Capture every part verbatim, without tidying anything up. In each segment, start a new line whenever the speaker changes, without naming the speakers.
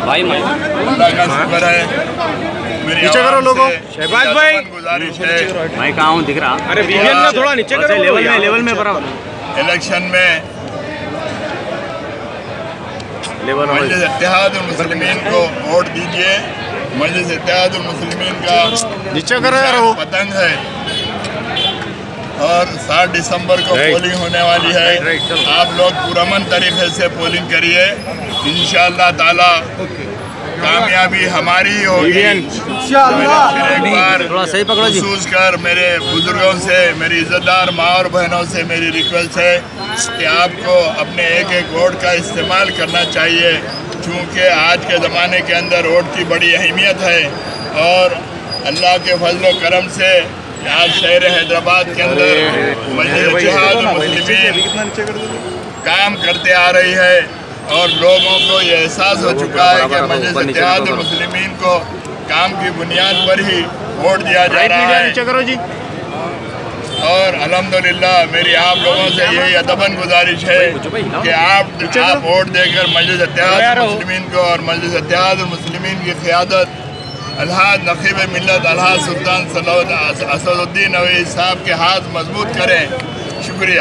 भाई
अल्लाह का शुक्र है। मेरी
नीचे करो लोगों।
शहबाज भाई गुजारिश है,
भाई कहाँ हूँ दिख रहा?
अरे वीवीएन का थोड़ा नीचे करो,
लेवल में लेवल में बराबर
इलेक्शन में मजलिस इत्तेहाद मुस्लिमीन को वोट दीजिए। मजलिस इत्तेहाद मुस्लिमीन का
नीचे करो यार वो
पतंग है और सात दिसंबर को पोलिंग होने वाली है। आप लोग पुरअमन तरीके से पोलिंग करिए, इंशाअल्लाह ताला कामयाबी हमारी ही होगी। एक बार
सही पकड़ो जी।
महसूस कर मेरे बुजुर्गों से, मेरी इज्जतदार माँ और बहनों से मेरी रिक्वेस्ट है कि आपको अपने एक एक वोट का इस्तेमाल करना चाहिए, क्योंकि आज के ज़माने के अंदर वोट की बड़ी अहमियत है। और अल्लाह के फजल व करम से आज शहर हैदराबाद के अंदर मजलिस इत्तेहाद मुस्लिमीन काम करते आ रही है और लोगों को ये एहसास हो चुका है कि मजलिस इत्तेहाद मुस्लिमीन को काम की बुनियाद पर ही वोट दिया जा रहा है।
नीचे करो जी।
और अल्हम्दुलिल्लाह मेरी आप लोगों से यही अदबन गुजारिश है कि आप आप वोट देकर मजलिस इत्तेहाद मुस्लिमीन को और मजलिस इत्तेहाद मुस्लिमीन की क़ियादत अलहाज नक़ीब मिल्लत अलहाज सुल्तान सलाउद असदुद्दीन अवैसी साहब के हाथ मजबूत करें। शुक्रिया।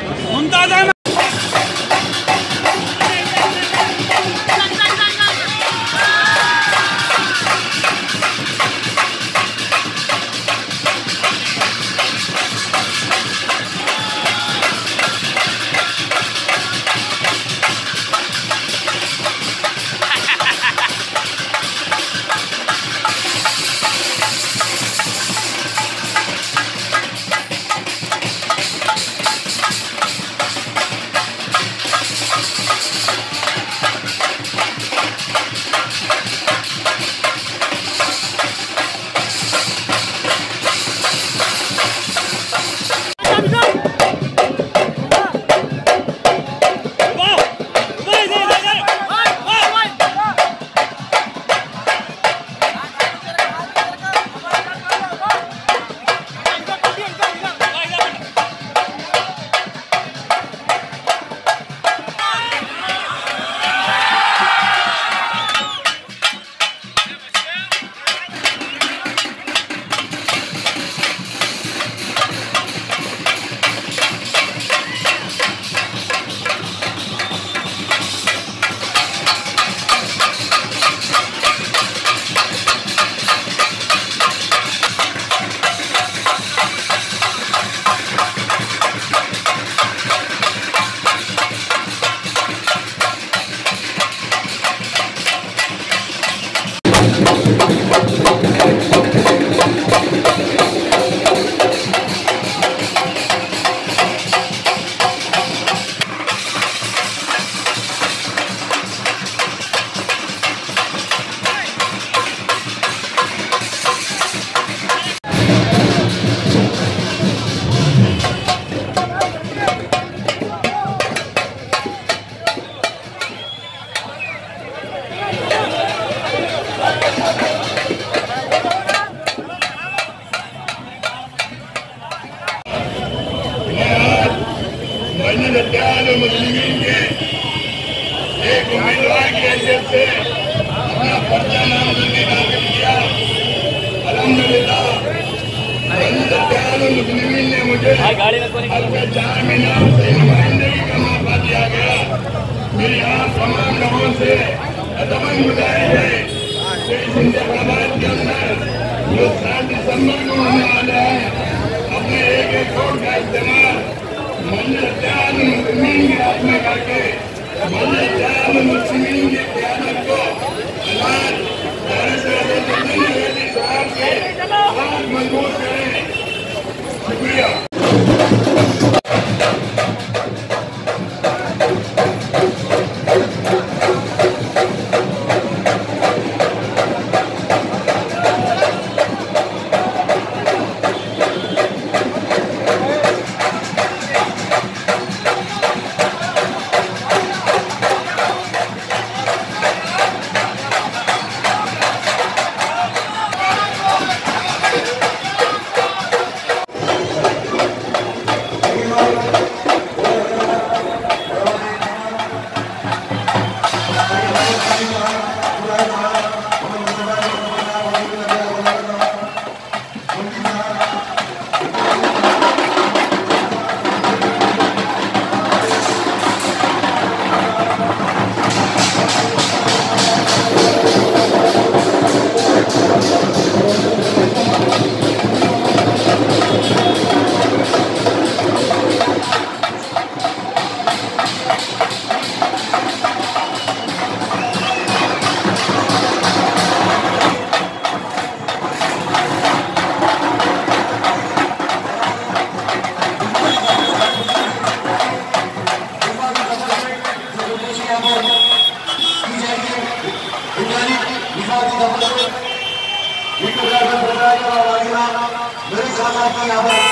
मुस्लिमीन के एक उम्मीदवार की हैसियत से अपना पर्चा नामजदगी दाखिल किया। अल्हम्दुलिल्लाह मुस्लिमीन ने मुझे अपने चार मीनार से नुमाइंदगी का मौका दिया गया। मेरी यहाँ तमाम लोगों से अदबन गुजारिश है कि इस इंतखाबात के अंदर जो सात दिसंबर को होने वाला है, अपने एक एक वोट का इस्तेमाल मजलिस इत्तेहाद मुस्लिमीन के हाथ में करके मजलिस इत्तेहाद मुस्लिमीन की क़यादत को अल्लाह साहब के हाथ मजबूत करें। शुक्रिया।
मेरे साथ आपका यहाँ पर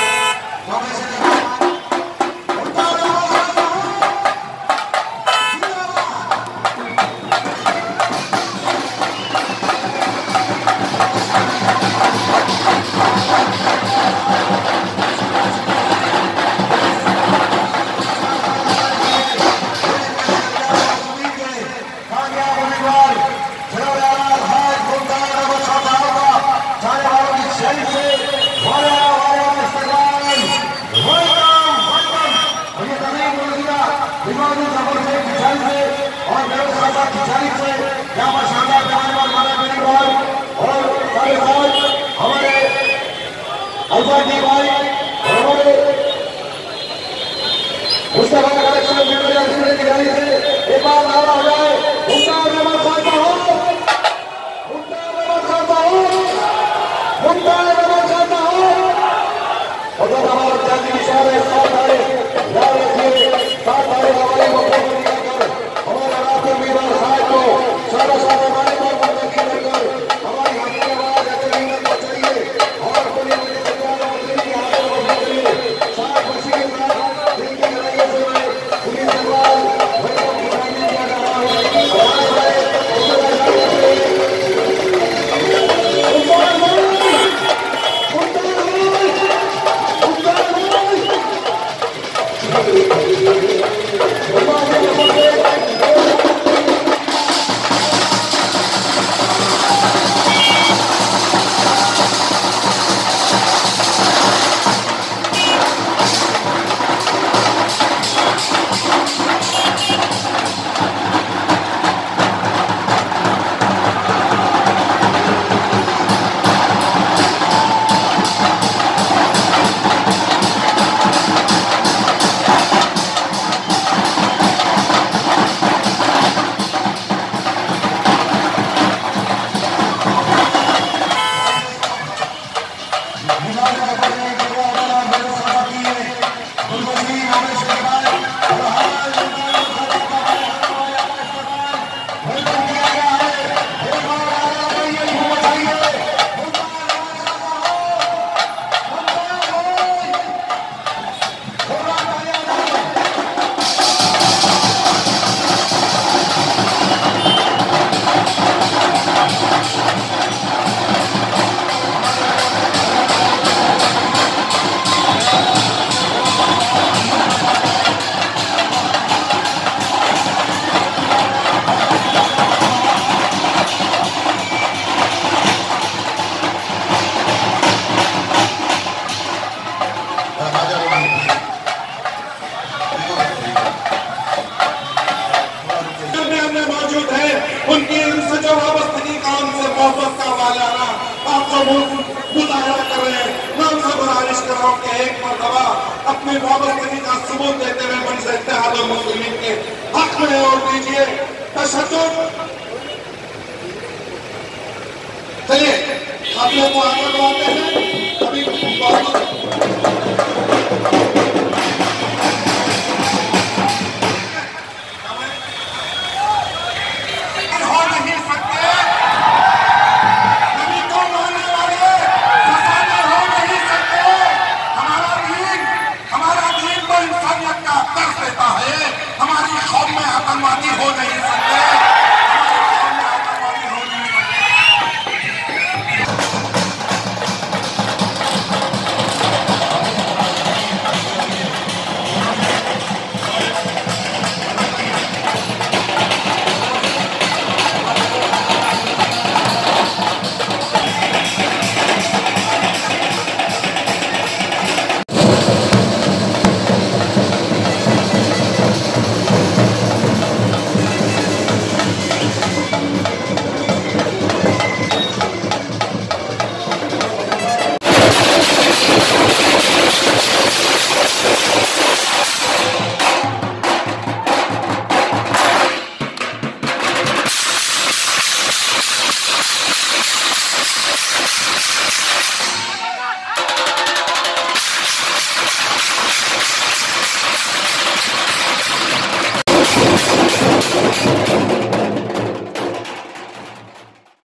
अपने वाबस्तगी का सबूत देते हुए मंच इत्तेहाद मुस्लिमीन के हक में और दीजिए तशद्दुद। चलिए आप लोग को आगे बढ़ाते हैं।